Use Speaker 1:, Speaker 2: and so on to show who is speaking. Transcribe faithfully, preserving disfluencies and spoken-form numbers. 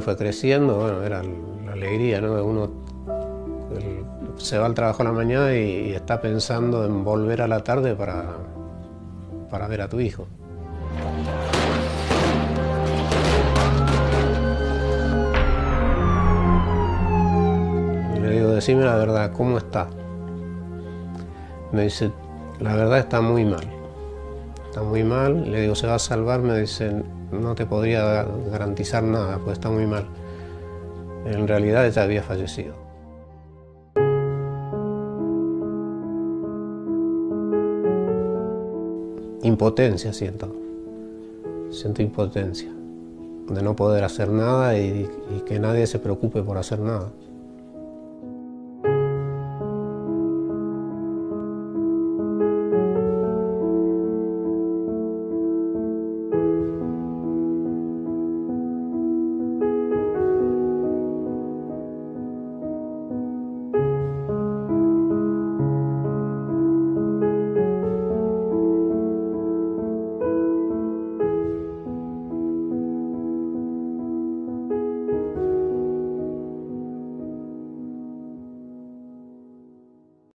Speaker 1: bueno, fue creciendo, bueno, era la alegría, ¿no? Uno el, se va al trabajo a la mañana y, y está pensando en volver a la tarde para, para ver a tu hijo. Le digo, decime la verdad, ¿cómo está? Me dice, la verdad está muy mal. Está muy mal. Le digo, ¿se va a salvar? Me dice, no te podría garantizar nada, porque está muy mal. En realidad ella había fallecido. Impotencia siento. Siento impotencia. De no poder hacer nada y, y que nadie se preocupe por hacer nada.